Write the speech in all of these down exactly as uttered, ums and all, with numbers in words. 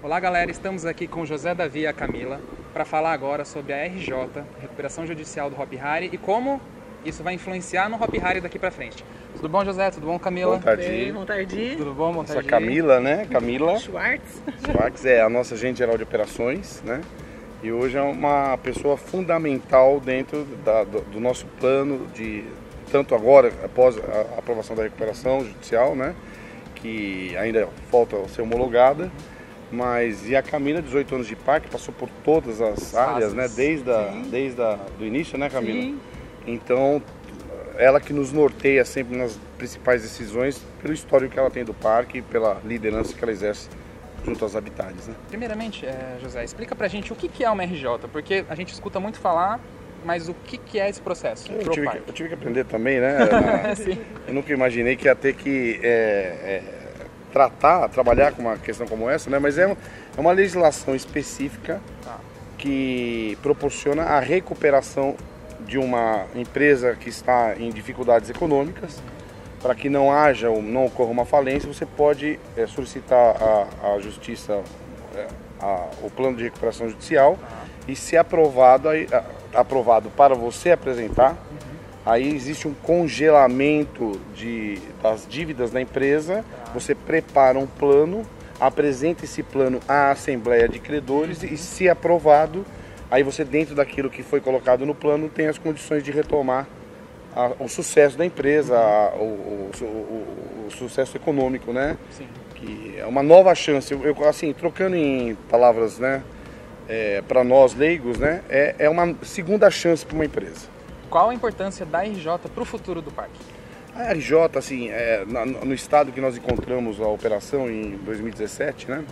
Olá galera, estamos aqui com o José Davi e a Camila para falar agora sobre a R J, Recuperação Judicial do Hopi Hari, e como isso vai influenciar no Hopi Hari daqui para frente. Tudo bom, José? Tudo bom, Camila? Bom tarde. Bem, bom tarde. Tudo bom, bom tarde. Essa Camila, né? Camila Schwartz. Schwartz é a nossa agente geral de operações, né? E hoje é uma pessoa fundamental dentro da, do, do nosso plano de, tanto agora, após a aprovação da recuperação judicial, né? Que ainda falta ser homologada, mas e a Camila, dezoito anos de parque, passou por todas as áreas, né? Desde, a, desde a, do início, né, Camila? Sim. Então, ela que nos norteia sempre nas principais decisões, pelo histórico que ela tem do parque e pela liderança que ela exerce junto aos habitantes, né? Primeiramente, é, José, explica pra gente o que é uma R J, porque a gente escuta muito falar, mas o que é esse processo? Eu tive, que, eu tive que aprender também, né? Sim. Eu nunca imaginei que ia ter que é, é, tratar, trabalhar com uma questão como essa, né? Mas é, um, é uma legislação específica Ah. que proporciona a recuperação de uma empresa que está em dificuldades econômicas. Para que não haja, não ocorra uma falência, você pode é, solicitar à Justiça é, a, o plano de recuperação judicial ah. e se aprovado, aí, a, aprovado para você apresentar, uhum. aí existe um congelamento de, das dívidas da empresa, ah. você prepara um plano, apresenta esse plano à Assembleia de Credores uhum. e se aprovado, aí você dentro daquilo que foi colocado no plano tem as condições de retomar A, o sucesso da empresa, a, o, o, o, o sucesso econômico, né? Sim. Que é uma nova chance. Eu, eu, assim, trocando em palavras, né, é, para nós leigos, né, é, é uma segunda chance para uma empresa. Qual a importância da R J para o futuro do parque? A R J, assim, é, na, no estado que nós encontramos a operação em dois mil e dezessete, né,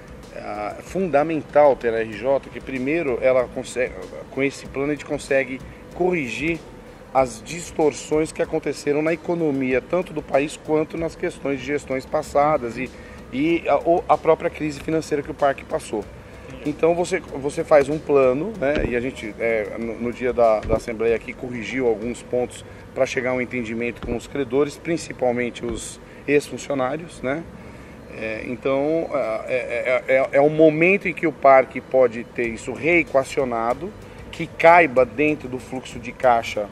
é fundamental ter a R J, que primeiro ela consegue, com esse plano a gente consegue corrigir as distorções que aconteceram na economia, tanto do país quanto nas questões de gestões passadas e, e a, a própria crise financeira que o parque passou. Então você, você faz um plano, né, e a gente é, no, no dia da, da Assembleia aqui corrigiu alguns pontos para chegar a um entendimento com os credores, principalmente os ex-funcionários, né? É, então é, é, é, é um momento em que o parque pode ter isso reequacionado, que caiba dentro do fluxo de caixa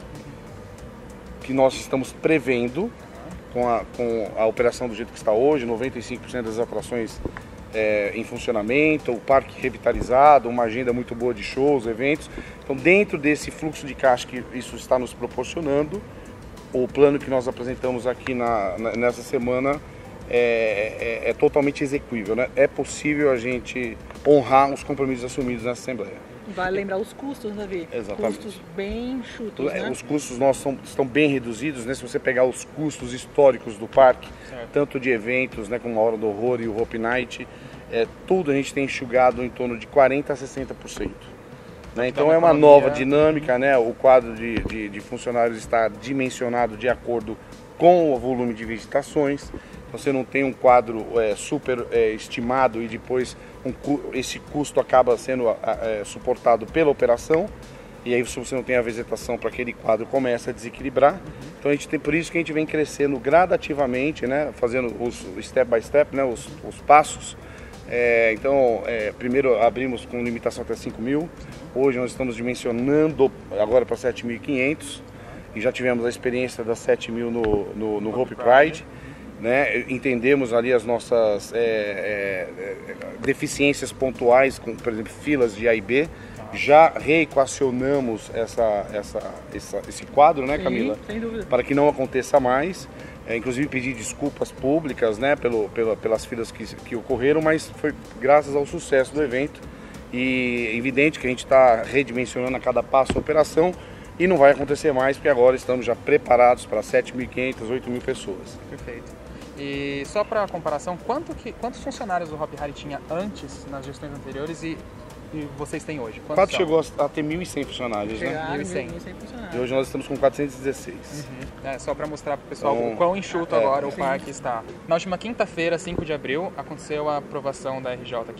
que nós estamos prevendo com a, com a operação do jeito que está hoje, noventa e cinco por cento das atrações é, em funcionamento, o parque revitalizado, uma agenda muito boa de shows, eventos. Então, dentro desse fluxo de caixa que isso está nos proporcionando, o plano que nós apresentamos aqui na, na, nessa semana é, é, é totalmente execuível, né? É possível a gente honrar os compromissos assumidos nessa Assembleia. Vale lembrar os custos, Davi. Exatamente. Custos bem chutos, né? Os custos nossos são, estão bem reduzidos, né? Se você pegar os custos históricos do parque, certo. Tanto de eventos, né, como a Hora do Horror e o Hopi Night, é, tudo a gente tem enxugado em torno de quarenta a sessenta por cento. Né? Então é uma nova dinâmica, né? O quadro de, de, de funcionários está dimensionado de acordo com o volume de visitações. Você não tem um quadro é, super é, estimado e depois um, esse custo acaba sendo é, suportado pela operação. E aí se você não tem a visitação para aquele quadro começa a desequilibrar. Uhum. Então a gente tem, por isso que a gente vem crescendo gradativamente, né, fazendo os step by step, né, os, os passos. É, então é, primeiro abrimos com limitação até cinco mil. Hoje nós estamos dimensionando agora para sete mil e quinhentos. E já tivemos a experiência das sete mil no, no, no Hopi Pride. Né, entendemos ali as nossas é, é, deficiências pontuais, como por exemplo filas de A e B, já reequacionamos essa, essa, essa, esse quadro, né, Camila? Sim, sem dúvida. Para que não aconteça mais, é, inclusive pedir desculpas públicas, né, pelo, pela, pelas filas que, que ocorreram, mas foi graças ao sucesso do evento e é evidente que a gente está redimensionando a cada passo a operação e não vai acontecer mais, porque agora estamos já preparados para sete mil e quinhentas, oito mil pessoas. Perfeito. E só para comparação, quanto que, quantos funcionários o Hopi Hari tinha antes, nas gestões anteriores, e, e vocês têm hoje? O quadro chegou a ter mil e cem funcionários, né? mil e cem. funcionários. E hoje nós estamos com quatrocentos e dezesseis. Uhum. É, só para mostrar para o pessoal então, o quão enxuto é, agora sim. o parque está. Na última quinta-feira, cinco de abril, aconteceu a aprovação da R J aqui.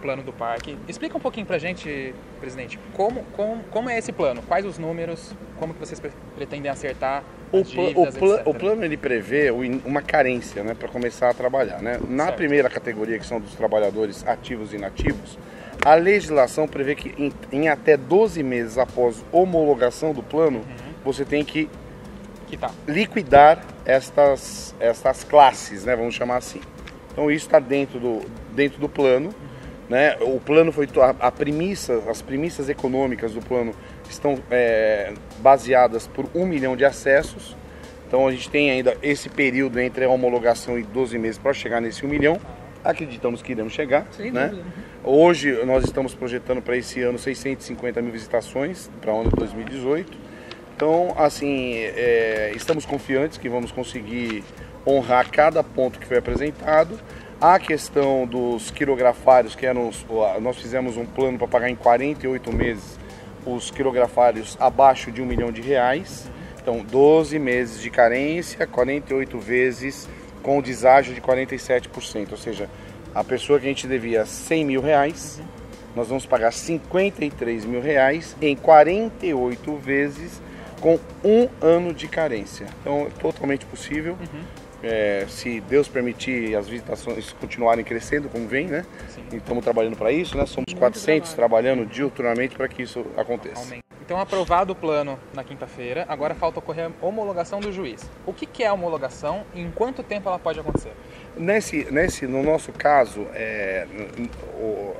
plano do parque. Explica um pouquinho pra gente, presidente, como, como, como é esse plano? Quais os números? Como que vocês pre- pretendem acertar O, as pla- dívidas, o, pla- etcétera? o plano ele prevê o in- uma carência, né, para começar a trabalhar, né? Na Certo. primeira categoria, que são dos trabalhadores ativos e inativos, a legislação prevê que em, em até doze meses após homologação do plano, Uhum. você tem que Que tá. liquidar estas, estas classes, né, vamos chamar assim. Então isso está dentro do, dentro do plano, né? O plano foi to- a, a premissa, as premissas econômicas do plano estão é, baseadas por um milhão de acessos. Então a gente tem ainda esse período entre a homologação e doze meses para chegar nesse um milhão. Acreditamos que iremos chegar, Sem né? dúvida. Hoje nós estamos projetando para esse ano seiscentas e cinquenta mil visitações para o ano de dois mil e dezoito. Então, assim, é, estamos confiantes que vamos conseguir honrar cada ponto que foi apresentado. A questão dos quirografários, que eram os, nós fizemos um plano para pagar em quarenta e oito meses os quirografários abaixo de um milhão de reais. Então, doze meses de carência, quarenta e oito vezes com deságio de quarenta e sete por cento. Ou seja, a pessoa que a gente devia cem mil reais, nós vamos pagar cinquenta e três mil reais em quarenta e oito vezes com um ano de carência. Então, é totalmente possível. Uhum. É, se Deus permitir as visitações continuarem crescendo, como vem, né? Sim. E estamos trabalhando para isso, né? Somos Muito quatrocentos trabalho. trabalhando diuturnamente para que isso aconteça. Aumenta. Então, aprovado o plano na quinta-feira, agora falta ocorrer a homologação do juiz. O que, que é a homologação e em quanto tempo ela pode acontecer? Nesse, nesse, no nosso caso, é, n- o- o-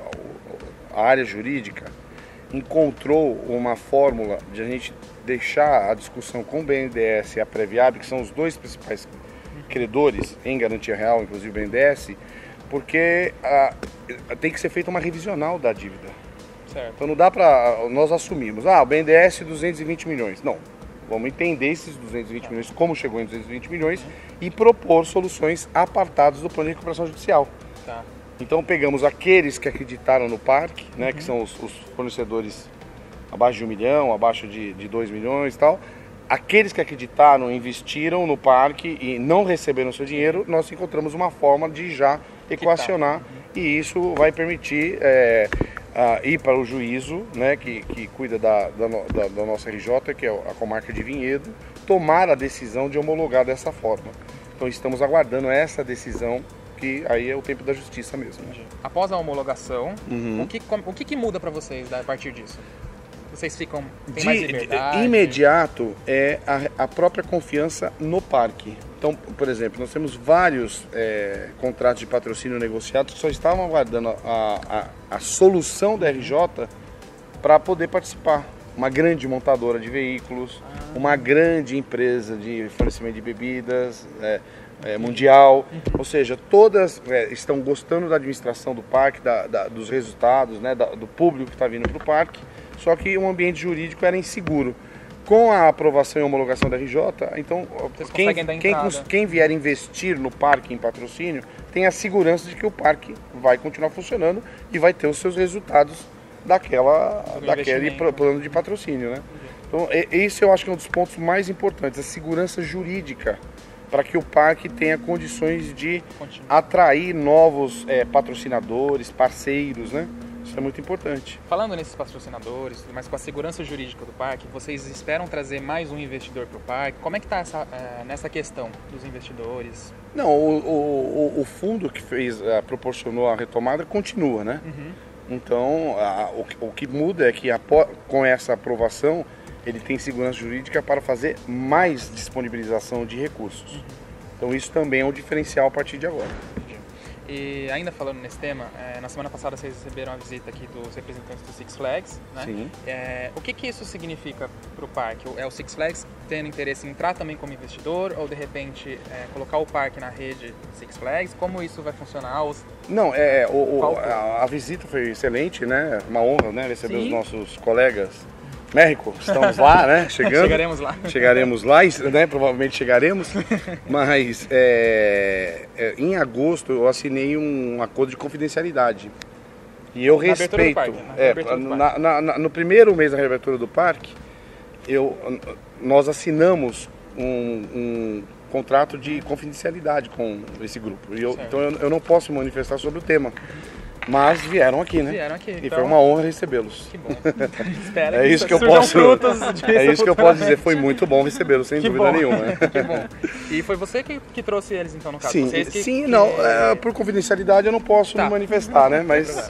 a área jurídica encontrou uma fórmula de a gente deixar a discussão com o B N D E S e a Previab, que são os dois principais credores em garantia real, inclusive o B N D E S, porque ah, tem que ser feita uma revisional da dívida. Certo. Então não dá para nós assumirmos, ah, o B N D E S duzentos e vinte milhões. Não, vamos entender esses duzentos e vinte milhões, como chegou em duzentos e vinte milhões, e propor soluções apartadas do plano de recuperação judicial. Tá. Então pegamos aqueles que acreditaram no parque, né, que são os, os fornecedores abaixo de um milhão, abaixo de, de dois milhões e tal. Aqueles que acreditaram, investiram no parque e não receberam seu dinheiro, nós encontramos uma forma de já equacionar, e isso vai permitir é, a, ir para o juízo, né, que, que cuida da, da, no- da- da nossa R J, que é a comarca de Vinhedo, tomar a decisão de homologar dessa forma. Então estamos aguardando essa decisão, que aí é o tempo da justiça mesmo. Após a homologação, Uhum. o, que, com- o que, que muda para vocês a partir disso? Vocês ficam. Tem De, mais de- liberdade? imediato é a, a própria confiança no parque. Então, por exemplo, nós temos vários é, contratos de patrocínio negociados que só estavam aguardando a, a, a solução da R J para poder participar. Uma grande montadora de veículos, uma grande empresa de fornecimento de bebidas, é, é, mundial, ou seja, todas é, estão gostando da administração do parque, da, da- dos resultados, né, da- do público que está vindo para o parque, só que o ambiente jurídico era inseguro. Com a aprovação e homologação da R J, então Vocês quem, conseguem dar quem, entrada. cons- quem vier investir no parque em patrocínio tem a segurança de que o parque vai continuar funcionando e vai ter os seus resultados daquela, Do daquele investimento. pro- plano de patrocínio, né? Então, e- esse eu acho que é um dos pontos mais importantes, a segurança jurídica, para que o parque tenha condições de Continua. atrair novos eh, patrocinadores, parceiros, né? Isso é muito importante. Falando nesses patrocinadores, mas com a segurança jurídica do parque, vocês esperam trazer mais um investidor para o parque? Como é que está nessa questão dos investidores? Não, o, o, o- o fundo que fez, eh, proporcionou a retomada continua, né? Então, a- o, que- o que muda é que apo- com essa aprovação, ele tem segurança jurídica para fazer mais disponibilização de recursos. Então, isso também é um diferencial a partir de agora. Entendi. E ainda falando nesse tema, eh, na semana passada vocês receberam a visita aqui dos representantes do Six Flags, né? Sim. Eh, o que, que isso significa para o parque? É o Six Flags tendo interesse em entrar também como investidor ou de repente eh, colocar o parque na rede Six Flags? Como isso vai funcionar? Os- Não, é, o- o- Qual- a, a visita foi excelente, né? Uma honra, né? Receber Sim. os nossos colegas. México, estamos lá, né? Chegando. Chegaremos lá. Chegaremos lá, né? Provavelmente chegaremos. Mas é, é, em agosto eu assinei um acordo de confidencialidade. E eu Na abertura do respeito. parque, na é, abertura do na- na- na- no primeiro mês da reabertura do parque, eu, nós assinamos um, um contrato de confidencialidade com esse grupo. E eu, Certo. então eu, eu não posso me manifestar sobre o tema. mas vieram aqui, né? Vieram aqui. E então... foi uma honra recebê-los. Que bom. Espero é isso que eu posso. É isso que eu posso dizer. Foi muito bom recebê-los, sem que dúvida bom. nenhuma. Que bom. E foi você que, que trouxe eles, então, no caso? Sim, Vocês que, sim, que... não. É, por confidencialidade eu não posso tá. me manifestar, né? Mas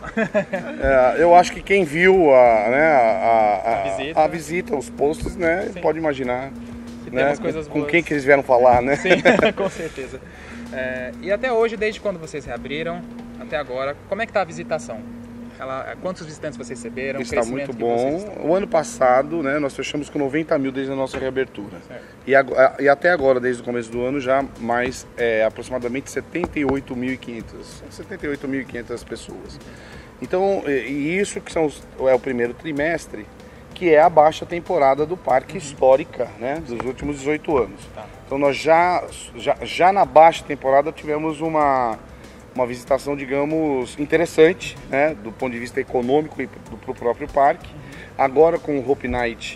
é, eu acho que quem viu a, né, a, a, a, visita. a visita, os posts, né, sim. pode imaginar. Né, coisas com, com quem que eles vieram falar, né? Sim, com certeza. É, e até hoje, desde quando vocês reabriram, até agora, como é que está a visitação? Ela, quantos visitantes vocês receberam? Está muito bom. O ano passado, né, nós fechamos com noventa mil desde a nossa reabertura. E, a, e até agora, desde o começo do ano, já mais é, aproximadamente setenta e oito mil e quinhentas pessoas. Então, e isso que são os, é o primeiro trimestre, que é a baixa temporada do parque, uhum. histórica, né, dos últimos dezoito anos. Tá. Então nós já, já, já na baixa temporada tivemos uma, uma visitação, digamos, interessante, né, do ponto de vista econômico e para o próprio parque. Uhum. Agora com o Hope Night,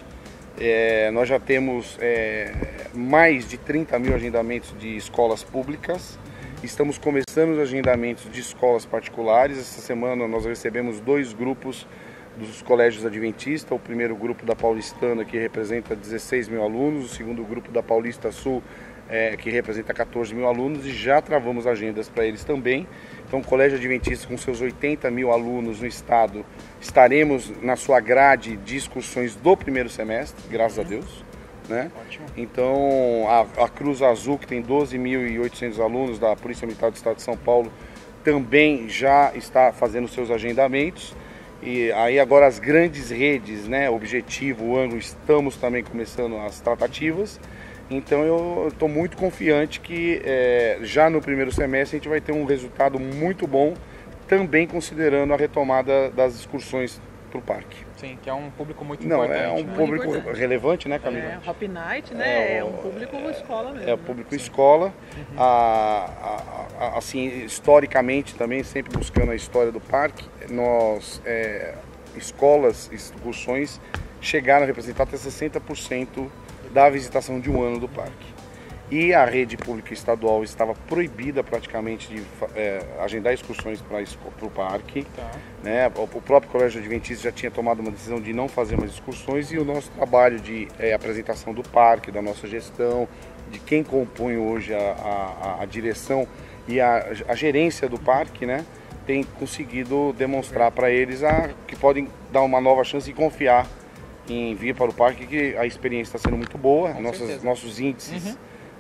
é, nós já temos é, mais de trinta mil agendamentos de escolas públicas. Uhum. Estamos começando os agendamentos de escolas particulares. Essa semana nós recebemos dois grupos dos colégios adventistas, o primeiro grupo da Paulistana, que representa dezesseis mil alunos, o segundo grupo da Paulista Sul, é, que representa quatorze mil alunos, e já travamos agendas para eles também. Então, o colégio adventista, com seus oitenta mil alunos no estado, estaremos na sua grade de excursões do primeiro semestre, graças a Deus. Né? Ótimo. Então, a, a Cruz Azul, que tem doze mil e oitocentos alunos, da Polícia Militar do Estado de São Paulo, também já está fazendo seus agendamentos. E aí agora as grandes redes, né, Objetivo, o Anglo, estamos também começando as tratativas. Então eu estou muito confiante que é, já no primeiro semestre a gente vai ter um resultado muito bom, também considerando a retomada das excursões para o parque. Sim, que é um público muito Não, importante. é um né? público importante. relevante, né, Camila? É, Hope Night, né? É, É, um público é, escola mesmo. É o público né? escola. Uhum. A, a, a, assim, historicamente também, sempre buscando a história do parque, nós, é, escolas, excursões, chegaram a representar até sessenta por cento da visitação de um ano do parque. E a rede pública estadual estava proibida praticamente de é, agendar excursões para o parque. Tá. Né? O, o próprio Colégio Adventista já tinha tomado uma decisão de não fazer mais excursões, e o nosso trabalho de é, apresentação do parque, da nossa gestão, de quem compõe hoje a, a, a direção e a, a gerência do parque, né, tem conseguido demonstrar para eles a, que podem dar uma nova chance e confiar em vir para o parque, que a experiência está sendo muito boa. Nossas, nossos índices uhum.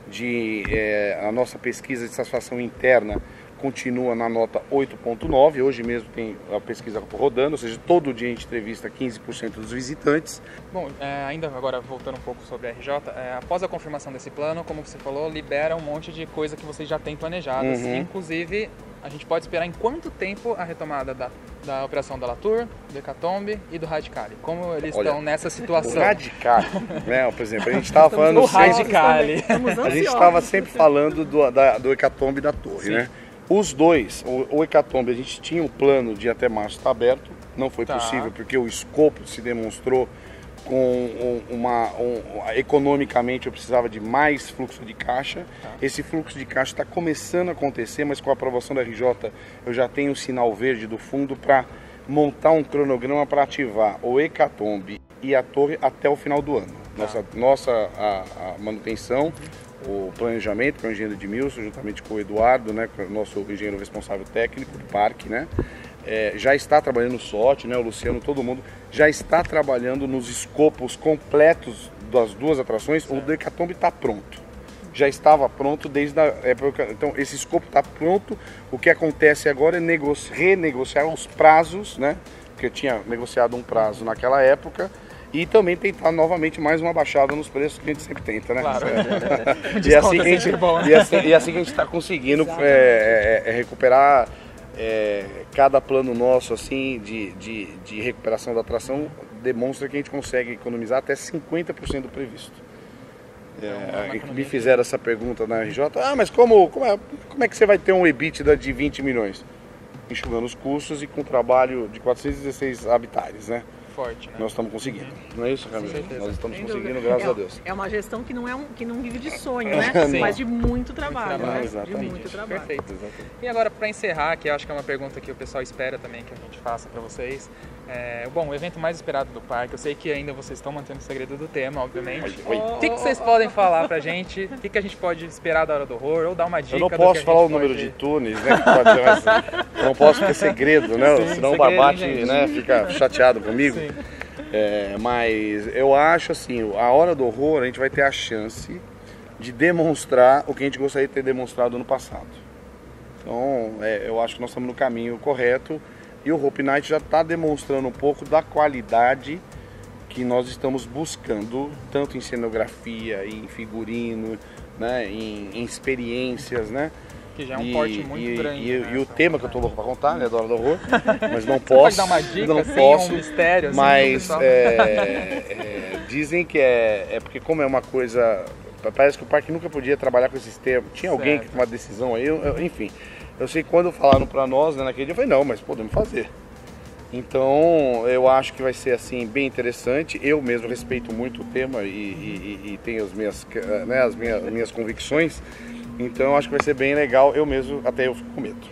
de é, a nossa pesquisa de satisfação interna continua na nota oito ponto nove. Hoje mesmo tem a pesquisa rodando, ou seja, todo dia a gente entrevista quinze por cento dos visitantes. Bom, é, ainda agora voltando um pouco sobre a R J, é, após a confirmação desse plano, como você falou, libera um monte de coisa que vocês já têm planejadas. Uhum. Inclusive, a gente pode esperar em quanto tempo a retomada da, da operação da Latour, do Hecatombe e do Radicale? Como eles Olha, estão nessa situação? O Radicale, né, por exemplo, a gente estava falando... O Radicale. A gente estava sempre falando do, da, do Hecatombe e da Torre, Sim. né? Os dois, o, o Hecatombe, a gente tinha um plano de até março estar aberto, não foi tá. possível porque o escopo se demonstrou com uma, um, economicamente eu precisava de mais fluxo de caixa. Tá. Esse fluxo de caixa está começando a acontecer, mas com a aprovação da R J eu já tenho o sinal verde do fundo para montar um cronograma para ativar o Hecatombe e a Torre até o final do ano. Tá. Nossa, nossa a, a manutenção, o planejamento com o engenheiro Edmilson, juntamente com o Eduardo, né, com o nosso engenheiro responsável técnico do parque, né, é, já está trabalhando no S O T, né, o Luciano, todo mundo já está trabalhando nos escopos completos das duas atrações. Certo. O do Hecatombe está pronto, já estava pronto desde a época, então esse escopo está pronto. O que acontece agora é negoci- renegociar os prazos, né, porque eu tinha negociado um prazo naquela época, e também tentar novamente mais uma baixada nos preços, que a gente sempre tenta, né? Claro. e, assim que a gente, e, assim, e assim que a gente está conseguindo é, é, é recuperar é, cada plano nosso assim, de, de, de recuperação da atração, demonstra que a gente consegue economizar até cinquenta por cento do previsto. É, me fizeram essa pergunta na R J, ah, mas como, como, é, como é que você vai ter um EBITDA de vinte milhões? Enxugando os custos e com trabalho de quatrocentos e dezesseis habitares, né? forte, né? Nós estamos conseguindo. Não é isso, Camila? certeza. Nós estamos Sem conseguindo, dúvida. graças é, a Deus. É uma gestão que não, é um, que não vive de sonho, né? Sim. Mas de muito trabalho, trabalho, né? exatamente. De muito trabalho. Perfeito. Exatamente. E agora, para encerrar, que eu acho que é uma pergunta que o pessoal espera também que a gente faça para vocês. É, bom, o evento mais esperado do parque, eu sei que ainda vocês estão mantendo o segredo do tema, obviamente. Oi. O que, que vocês podem falar pra gente? O que, que a gente pode esperar da Hora do Horror? Ou dar uma dica Eu não do posso que a falar o gente número pode... de túneis, né? Que pode ser, mas eu não posso ter segredo, né? Sim, Senão o segredo, Barbate, hein, gente? né, fica chateado comigo. Sim. É, mas eu acho assim, a Hora do Horror a gente vai ter a chance de demonstrar o que a gente gostaria de ter demonstrado no passado. Então, é, eu acho que nós estamos no caminho correto e o Hope Night já está demonstrando um pouco da qualidade que nós estamos buscando, tanto em cenografia, em figurino, né, em, em experiências, né? Que já é um E- porte muito e, grande. E, né? e o Então, tema que eu tô louco pra contar, né, da Hora do Horror, mas não Você posso. pode dar uma dica, não assim, posso, um mistério, assim, pro mas pessoal? é, é, dizem que é, é porque como é uma coisa, parece que o parque nunca podia trabalhar com esses termos. Tinha alguém Certo. que tomou uma decisão aí, eu- eu- enfim. Eu sei que quando falaram pra nós, né, naquele dia, eu falei, não, mas podemos fazer. Então, eu acho que vai ser assim bem interessante. Eu mesmo respeito muito o tema e, e- e- e tenho as minhas, né, as minhas, minhas convicções. Então, eu acho que vai ser bem legal. Eu mesmo, até eu fico com medo.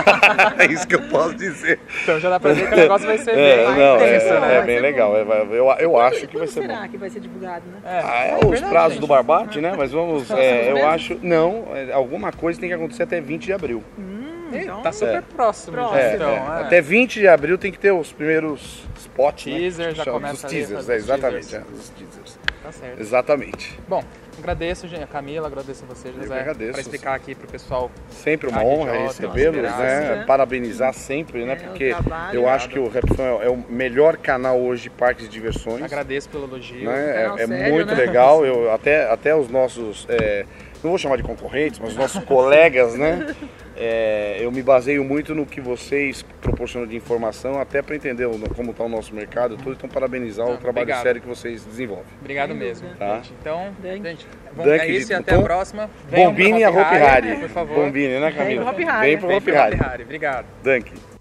É isso que eu posso dizer. Então já dá pra ver que o negócio vai ser É, bem não, é, intenso, é né? bem legal. É, vai- eu eu acho que vai Quando ser será bom. que vai ser divulgado, né? É, Ah, é é os verdade, prazos gente. do Barbate, né? Mas vamos, é, eu mesmo? acho, não, é, alguma coisa tem que acontecer até vinte de abril. Hum, Ih, então, Tá super É. próximo, Próximo. já, É, então. é, é. até vinte de abril tem que ter os primeiros spots, né? Teaser, já Chama- começa os ali a teasers, fazer é, os exatamente, teasers. é, os teasers. Tá certo. Exatamente. Bom, agradeço, gente, a Camila, agradeço a você, Eu que José, agradeço. para explicar aqui pro pessoal. Sempre uma Ah, honra Rejota, recebê-los, nossa, né? graça. Parabenizar sempre, né? É, o Porque trabalho. eu acho que o Repson é o melhor canal hoje de parques de diversões. Agradeço pelo elogio. Né? Canal É, é sério, muito né? legal. Eu, até, até os nossos, é, não vou chamar de concorrentes, mas os nossos colegas, né? É, eu me baseio muito no que vocês proporcionam de informação, até para entender o- como está o nosso mercado, tudo. Então, parabenizar Ah, o trabalho obrigado. sério que vocês desenvolvem. Obrigado Sem mesmo. dúvida. Tá. Gente. Então, Dunk. gente, bom, Dunk é isso de e até a Tom. próxima. Venham pro Bombini e a Hopi Hari, Hari. por favor. Bombini, né, Vem Camila? pro Hopi Hari. Vem pro Vem Hopi pro Hopi Hari. Hari. Obrigado. Dunk.